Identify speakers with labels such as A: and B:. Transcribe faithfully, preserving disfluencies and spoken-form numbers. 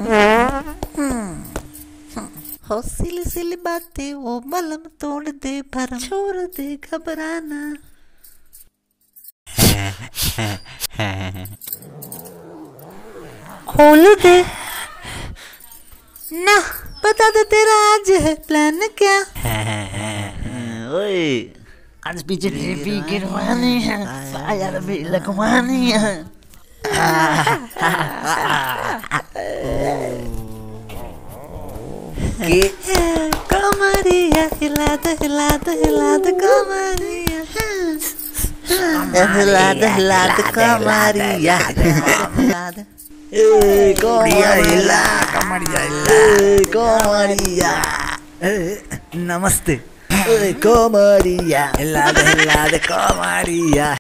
A: हो सिली सिली बातें वो मलम तोड़ दे, भरम छोड़ दे घबराना। खोल दे ना, बता दे तेरा आज है प्लान क्या। ओए
B: आज पीछे पी गिरवानी है, फायर भी लगवानी है।
A: कमरिया हिला दे हिला दे हिला दे कमरिया, हिला दे हिला दे कमरिया, हिला दे
B: कमरिया हिला, कमरिया हिला,
A: कमरिया।
B: नमस्ते।
A: कमरिया
B: हिला दे हिला दे कमरिया।